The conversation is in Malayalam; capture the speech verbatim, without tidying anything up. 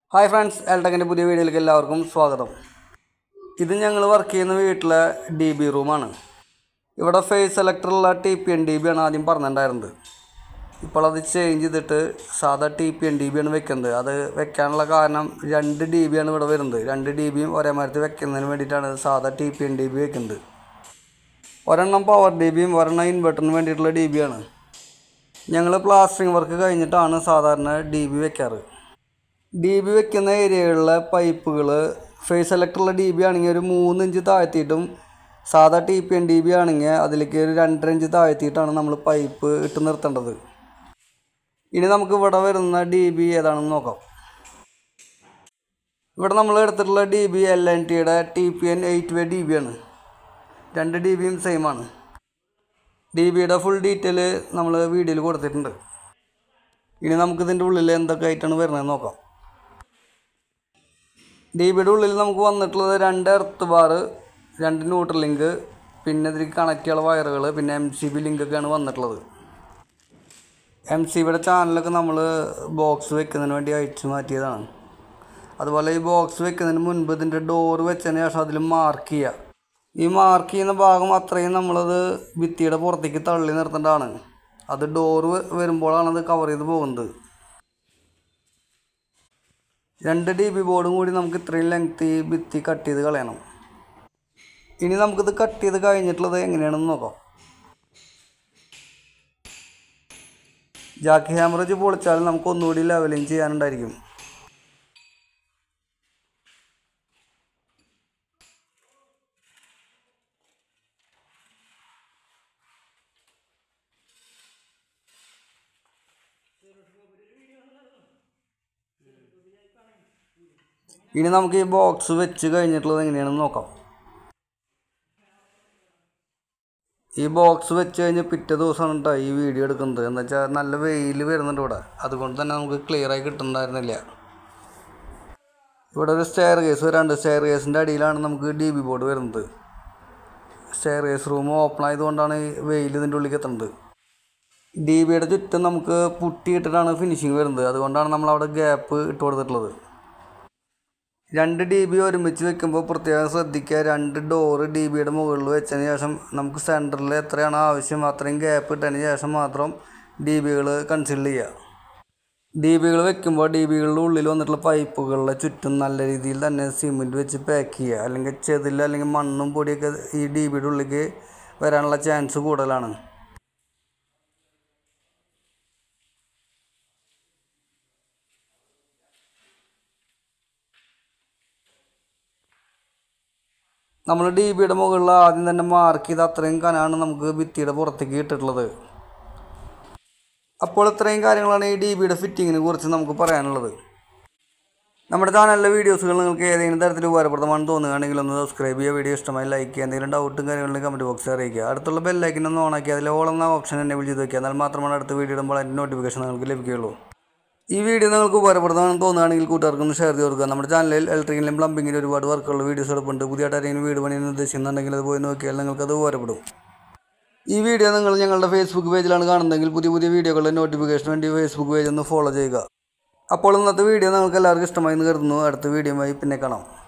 ഹായ് ഫ്രണ്ട്സ്, എൽടെക്കിൻ്റെ പുതിയ വീഡിയോയിലേക്ക് എല്ലാവർക്കും സ്വാഗതം. ഇത് ഞങ്ങൾ വർക്ക് ചെയ്യുന്ന വീട്ടിലെ ഡി ബി റൂമാണ്. ഇവിടെ ഫേസ് സെലക്ടറുള്ള T P N D B ആണ് ആദ്യം പറഞ്ഞിട്ടുണ്ടായിരുന്നത്. ഇപ്പോൾ അത് ചേഞ്ച് ചെയ്തിട്ട് സാധാ T P N D B ആണ് വെക്കുന്നത്. അത് വെക്കാനുള്ള കാരണം രണ്ട് ഡി ബി ആണ് ഇവിടെ വരുന്നത്. രണ്ട് ഡി ബിയും ഒരേ മരത്തിൽ വെക്കുന്നതിന് വേണ്ടിയിട്ടാണ് സാധാ T P N D B വെക്കുന്നത്. ഒരെണ്ണം പവർ ഡി ബിയും ഒരെണ്ണം ഇൻവെർട്ടറിന് വേണ്ടിയിട്ടുള്ള ഡി ബി ആണ്. ഞങ്ങൾ പ്ലാസ്റ്ററിങ് വർക്ക് കഴിഞ്ഞിട്ടാണ് സാധാരണ ഡി ബി വെക്കാറ്. ഡി ബി വെക്കുന്ന ഏരിയകളിലെ പൈപ്പുകൾ ഫേസ് സെലക്ടറുള്ള ഡി ബി ആണെങ്കിൽ ഒരു മൂന്ന് ഇഞ്ച് താഴ്ത്തിയിട്ടും സാധാ T P N D B ആണെങ്കിൽ അതിലേക്ക് ഒരു രണ്ടര ഇഞ്ച് താഴ്ത്തിയിട്ടാണ് നമ്മൾ പൈപ്പ് ഇട്ട് നിർത്തേണ്ടത്. ഇനി നമുക്ക് ഇവിടെ വരുന്ന ഡി ബി ഏതാണെന്ന് നോക്കാം. ഇവിടെ നമ്മൾ എടുത്തിട്ടുള്ള ഡി ബി എൽ എൻ ടിയുടെ T P N eight way D B ആണ്. രണ്ട് ഡി ബിയും സെയിം ആണ്. ഡി ബിയുടെ ഫുൾ ഡീറ്റെയിൽ നമ്മൾ വീഡിയോയിൽ കൊടുത്തിട്ടുണ്ട്. ഇനി നമുക്കിതിൻ്റെ ഉള്ളിൽ എന്തൊക്കെ ആയിട്ടാണ് വരുന്നതെന്ന് നോക്കാം. ഡി ബിയുടെ ഉള്ളിൽ നമുക്ക് വന്നിട്ടുള്ളത് രണ്ട് എർത്ത് ബാറ്, രണ്ട് ന്യൂട്രൽ ലിങ്ക്, പിന്നെ ഇതിലേക്ക് കണക്ട് ചെയ്യാനുള്ള വയറുകൾ, പിന്നെ എം സി ബി ലിങ്കൊക്കെയാണ് വന്നിട്ടുള്ളത്. എം സി ബിയുടെ ചാനലൊക്കെ നമ്മൾ ബോക്സ് വെക്കുന്നതിന് വേണ്ടി അഴിച്ചു മാറ്റിയതാണ്. അതുപോലെ ഈ ബോക്സ് വെക്കുന്നതിന് മുൻപ് ഇതിൻ്റെ ഡോറ് വെച്ചതിന് ശേഷം അതിൽ മാർക്ക് ചെയ്യുക. ഈ മാർക്ക് ചെയ്യുന്ന ഭാഗം അത്രയും നമ്മളത് ഭിത്തിയുടെ പുറത്തേക്ക് തള്ളി നിർത്തേണ്ടതാണ്. അത് ഡോറ് വരുമ്പോഴാണ് അത് കവർ ചെയ്ത് പോകുന്നത്. രണ്ട് ഡി ബി ബോർഡും കൂടി നമുക്ക് ഇത്രയും ലെങ്ത് ഈ ഭിത്തി കട്ട് ചെയ്ത് കളയണം. ഇനി നമുക്കിത് കട്ട് ചെയ്ത് കഴിഞ്ഞിട്ടുള്ളത് എങ്ങനെയാണെന്ന് നോക്കാം. ജാക്കി ഹാമർ വെച്ച് പൊളിച്ചാൽ നമുക്ക് ഒന്നുകൂടി ലെവലിങ് ചെയ്യാനുണ്ടായിരിക്കും. ഇനി നമുക്ക് ഈ ബോക്സ് വെച്ച് കഴിഞ്ഞിട്ടുള്ളത് എങ്ങനെയാണെന്ന് നോക്കാം. ഈ ബോക്സ് വെച്ച് കഴിഞ്ഞ് പിറ്റേ ദിവസമാണ് കേട്ടോ ഈ വീഡിയോ എടുക്കുന്നത്. എന്താ വെച്ചാൽ നല്ല വെയിൽ വരുന്നുണ്ട് ഇവിടെ, അതുകൊണ്ട് തന്നെ നമുക്ക് ക്ലിയറായി കിട്ടുന്നുണ്ടായിരുന്നില്ല. ഇവിടെ ഒരു സ്റ്റെയർ കേസ് വരാണ്ട്. സ്റ്റെയർ കേസിൻ്റെ അടിയിലാണ് നമുക്ക് ഡി ബി ബോർഡ് വരുന്നത്. സ്റ്റെയർ കേസ് റൂം ഓപ്പൺ ആയതുകൊണ്ടാണ് ഈ വെയിൽ ഇതിൻ്റെ ഉള്ളിലേക്ക് എത്തുന്നത്. ഡി ബിയുടെ ചുറ്റും നമുക്ക് പുട്ടി ഇട്ടിട്ടാണ് ഫിനിഷിങ് വരുന്നത്. അതുകൊണ്ടാണ് നമ്മളവിടെ ഗ്യാപ്പ് ഇട്ട് കൊടുത്തിട്ടുള്ളത്. രണ്ട് ഡി ബി ഒരുമിച്ച് വെക്കുമ്പോൾ പ്രത്യേകം ശ്രദ്ധിക്കുക. രണ്ട് ഡോറ് ഡി ബിയുടെ മുകളിൽ വെച്ചതിന് ശേഷം നമുക്ക് സെൻറ്ററിൽ എത്രയാണ് ആവശ്യം അത്രയും ഗ്യാപ്പ് ഇട്ടതിന് ശേഷം മാത്രം ഡി ബികൾ കൺസിഡർ ചെയ്യുക. ഡി ബികൾ വെക്കുമ്പോൾ ഡി ബികളുടെ ഉള്ളിൽ വന്നിട്ടുള്ള പൈപ്പുകളുടെ ചുറ്റും നല്ല രീതിയിൽ തന്നെ സിമെൻറ്റ് വെച്ച് പാക്ക് ചെയ്യുക. അല്ലെങ്കിൽ ചെതിൽ അല്ലെങ്കിൽ മണ്ണും പൊടിയൊക്കെ ഈ ഡി ബിയുടെ ഉള്ളിലേക്ക് വരാനുള്ള ചാൻസ് കൂടുതലാണ്. നമ്മൾ ഡി ബിയുടെ മുകളിൽ ആദ്യം തന്നെ മാർക്ക് ചെയ്ത് അത്രയും കനാണ് നമുക്ക് ഭിത്തിയുടെ പുറത്തേക്ക് ഇട്ടിട്ടുള്ളത്. അപ്പോൾ ഇത്രയും കാര്യങ്ങളാണ് ഈ ഡി ബിയുടെ ഫിറ്റിങ്ങിനെ കുറിച്ച് നമുക്ക് പറയാനുള്ളത്. നമ്മുടെ ചാനലിലെ വീഡിയോസുകൾ നിങ്ങൾക്ക് ഏതെങ്കിലും തരത്തിൽ ഉപകാരപ്രദമാണെന്ന് തോന്നുകയാണെങ്കിൽ ഒന്ന് സബ്സ്ക്രൈബ് ചെയ്യുക. വീഡിയോ ഇഷ്ടമായി ലൈക്ക് ചെയ്യുക. എന്തെങ്കിലും ഡൗട്ടും കാര്യങ്ങളും കമൻറ്റ് ബോക്സിൽ അറിയിക്കുക. അടുത്തുള്ള ബെല്ലൈക്കൻ ഒന്ന് ഓണാക്കി അതിൽ ഓൾ എന്ന ഓപ്ഷൻ എന്നെ വിളിച്ച് വയ്ക്കുക. എന്നാൽ മാത്രമാണ് അടുത്ത വീഡിയോ ഇടുമ്പോൾ അതിൻ്റെ നോട്ടിഫിക്കേഷൻ നിങ്ങൾക്ക് ലഭിക്കുകയുള്ളൂ. ഈ വീഡിയോ നിങ്ങൾക്ക് ഉപകാരപ്രദമാണെന്ന് തോന്നുകയാണെങ്കിൽ കൂട്ടുകാർക്കൊന്ന് ഷെയർ ചെയ്ത് കൊടുക്കുക. നമ്മുടെ ചാനലിൽ ഇലക്ട്രിക്കലിലും പ്ലംബിങ്ങിലും ഒരുപാട് വർക്കുള്ള വീഡിയോസ് എടുപ്പുണ്ട്. പുതിയതായിട്ട് ആരെങ്കിലും വീട് പണിയെന്ന് ഉദ്ദേശിക്കുന്നുണ്ടെങ്കിൽ അത് പോയി നോക്കിയാൽ നിങ്ങൾക്കത് ഉപകാരപ്പെടും. ഈ വീഡിയോ നിങ്ങൾ ഞങ്ങളുടെ ഫേസ്ബുക്ക് പേജിലാണ് കാണുന്നതെങ്കിൽ പുതിയ പുതിയ വീഡിയോകളുടെ നോട്ടിഫിക്കേഷൻ വേണ്ടി ഫേസ്ബുക്ക് പേജ് ഒന്ന് ഫോളോ ചെയ്യുക. അപ്പോൾ ഇന്നത്തെ വീഡിയോ നിങ്ങൾക്ക് എല്ലാവർക്കും ഇഷ്ടമായി എന്ന് കരുതുന്നു. അടുത്ത വീഡിയോയുമായി പിന്നെ കാണാം.